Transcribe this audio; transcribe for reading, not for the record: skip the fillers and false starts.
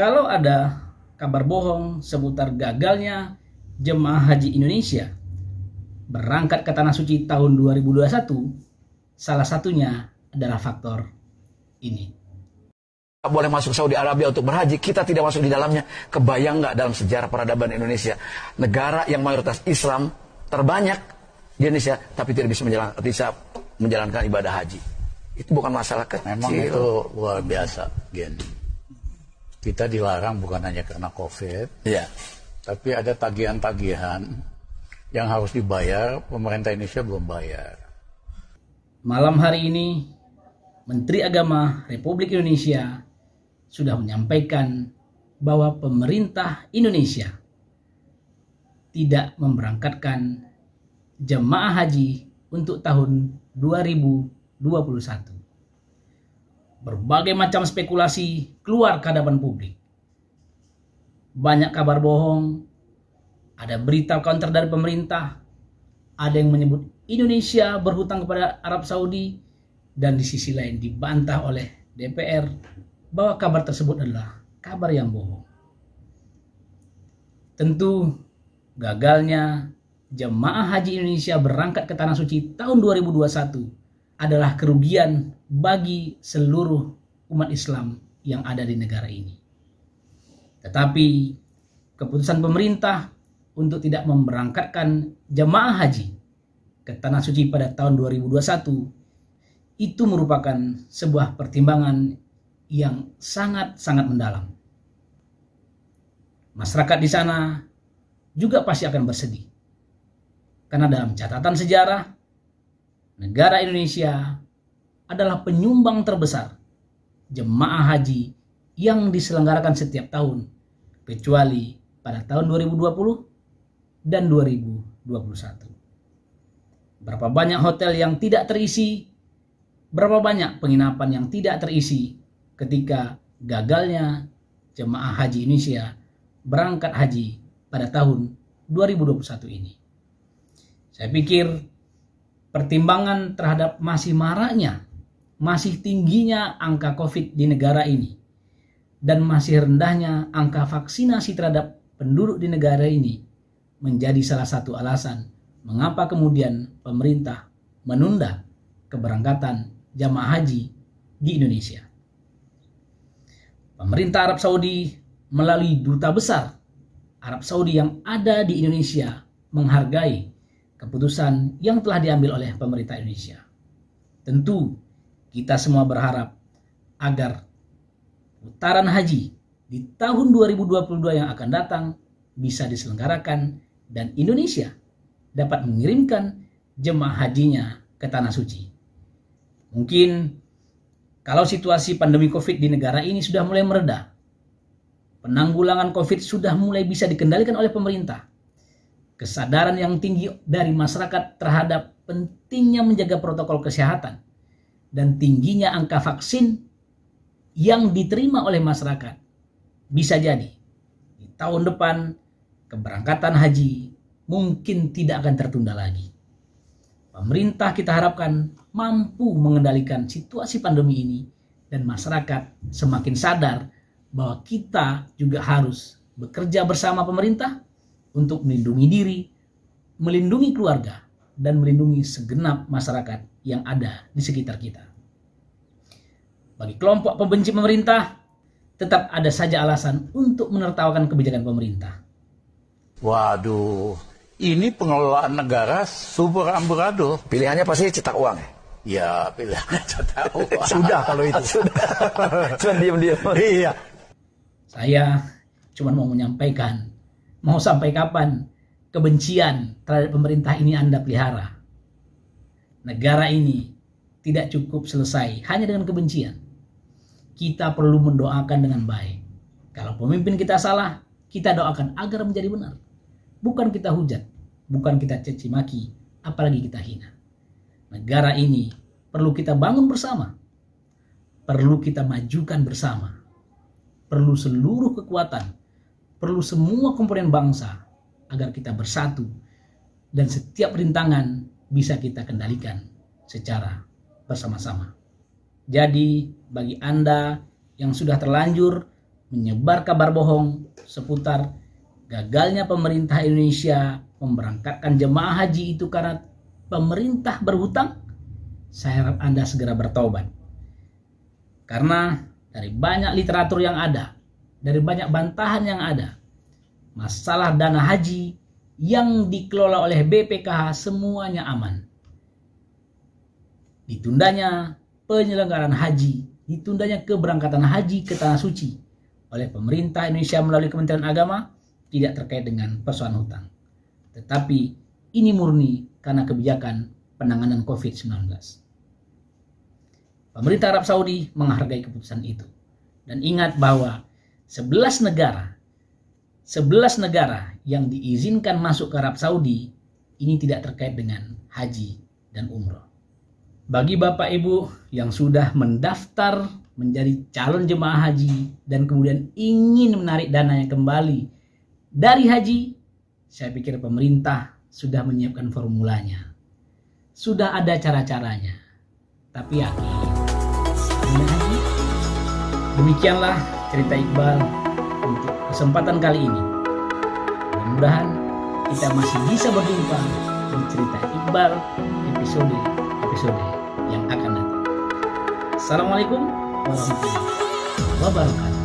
Kalau ada kabar bohong seputar gagalnya jemaah haji Indonesia berangkat ke Tanah Suci tahun 2021, salah satunya adalah faktor ini. Boleh masuk Saudi Arabia untuk berhaji, kita tidak masuk di dalamnya. Kebayang nggak dalam sejarah peradaban Indonesia, negara yang mayoritas Islam terbanyak di Indonesia, tapi tidak bisa menjalankan ibadah haji. Itu bukan masalah kecil. Memang itu luar biasa, Gen. Kita dilarang bukan hanya karena COVID, ya, tapi ada tagihan-tagihan yang harus dibayar, pemerintah Indonesia belum bayar. Malam hari ini, Menteri Agama Republik Indonesia sudah menyampaikan bahwa pemerintah Indonesia tidak memberangkatkan jemaah haji untuk tahun 2021. Berbagai macam spekulasi keluar ke hadapan publik. Banyak kabar bohong, ada berita counter dari pemerintah, ada yang menyebut Indonesia berhutang kepada Arab Saudi, dan di sisi lain dibantah oleh DPR bahwa kabar tersebut adalah kabar yang bohong. Tentu gagalnya jemaah haji Indonesia berangkat ke Tanah Suci tahun 2021 adalah kerugian bagi seluruh umat Islam yang ada di negara ini. Tetapi keputusan pemerintah untuk tidak memberangkatkan jemaah haji ke Tanah Suci pada tahun 2021 itu merupakan sebuah pertimbangan yang sangat-sangat mendalam. Masyarakat di sana juga pasti akan bersedih. Karena dalam catatan sejarah, negara Indonesia adalah penyumbang terbesar jemaah haji yang diselenggarakan setiap tahun, kecuali pada tahun 2020 dan 2021. Berapa banyak hotel yang tidak terisi, berapa banyak penginapan yang tidak terisi ketika gagalnya jemaah haji Indonesia berangkat haji pada tahun 2021 ini. Saya pikir pertimbangan terhadap masih maraknya, masih tingginya angka COVID di negara ini, dan masih rendahnya angka vaksinasi terhadap penduduk di negara ini menjadi salah satu alasan mengapa kemudian pemerintah menunda keberangkatan jamaah haji di Indonesia. Pemerintah Arab Saudi melalui duta besar Arab Saudi yang ada di Indonesia menghargai keputusan yang telah diambil oleh pemerintah Indonesia. Tentu kita semua berharap agar putaran haji di tahun 2022 yang akan datang bisa diselenggarakan dan Indonesia dapat mengirimkan jemaah hajinya ke Tanah Suci. Mungkin kalau situasi pandemi COVID di negara ini sudah mulai mereda, penanggulangan COVID sudah mulai bisa dikendalikan oleh pemerintah, kesadaran yang tinggi dari masyarakat terhadap pentingnya menjaga protokol kesehatan, dan tingginya angka vaksin yang diterima oleh masyarakat, bisa jadi di tahun depan keberangkatan haji mungkin tidak akan tertunda lagi. Pemerintah kita harapkan mampu mengendalikan situasi pandemi ini dan masyarakat semakin sadar bahwa kita juga harus bekerja bersama pemerintah untuk melindungi diri, melindungi keluarga, dan melindungi segenap masyarakat yang ada di sekitar kita. Bagi kelompok pembenci pemerintah, tetap ada saja alasan untuk menertawakan kebijakan pemerintah. Waduh, ini pengelolaan negara super amburadul. Pilihannya pasti cetak uang ya? Ya, pilihannya cetak uang. Sudah kalau itu. Cuma diam-diam. Iya. Saya cuma mau menyampaikan, mau sampai kapan kebencian terhadap pemerintah ini Anda pelihara? Negara ini tidak cukup selesai hanya dengan kebencian. Kita perlu mendoakan dengan baik. Kalau pemimpin kita salah, kita doakan agar menjadi benar. Bukan kita hujat, bukan kita caci maki, apalagi kita hina. Negara ini perlu kita bangun bersama. Perlu kita majukan bersama. Perlu seluruh kekuatan, perlu semua komponen bangsa agar kita bersatu dan setiap rintangan bisa kita kendalikan secara bersama-sama. Jadi bagi Anda yang sudah terlanjur menyebar kabar bohong seputar gagalnya pemerintah Indonesia memberangkatkan jemaah haji itu karena pemerintah berhutang, saya harap Anda segera bertobat. Karena dari banyak literatur yang ada, dari banyak bantahan yang ada, masalah dana haji yang dikelola oleh BPKH semuanya aman. Ditundanya penyelenggaraan haji, ditundanya keberangkatan haji ke Tanah Suci oleh pemerintah Indonesia melalui Kementerian Agama tidak terkait dengan persoalan hutang. Tetapi ini murni karena kebijakan penanganan COVID-19. Pemerintah Arab Saudi menghargai keputusan itu. Dan ingat bahwa 11 negara yang diizinkan masuk ke Arab Saudi ini tidak terkait dengan haji dan umroh. Bagi Bapak Ibu yang sudah mendaftar menjadi calon jemaah haji dan kemudian ingin menarik dananya kembali dari haji, saya pikir pemerintah sudah menyiapkan formulanya. Sudah ada cara-caranya. Tapi yakin haji. Demikianlah cerita Iqbal untuk kesempatan kali ini. Mudah-mudahan kita masih bisa berjumpa di cerita Iqbal episode yang akan datang. Assalamualaikum warahmatullahi wabarakatuh.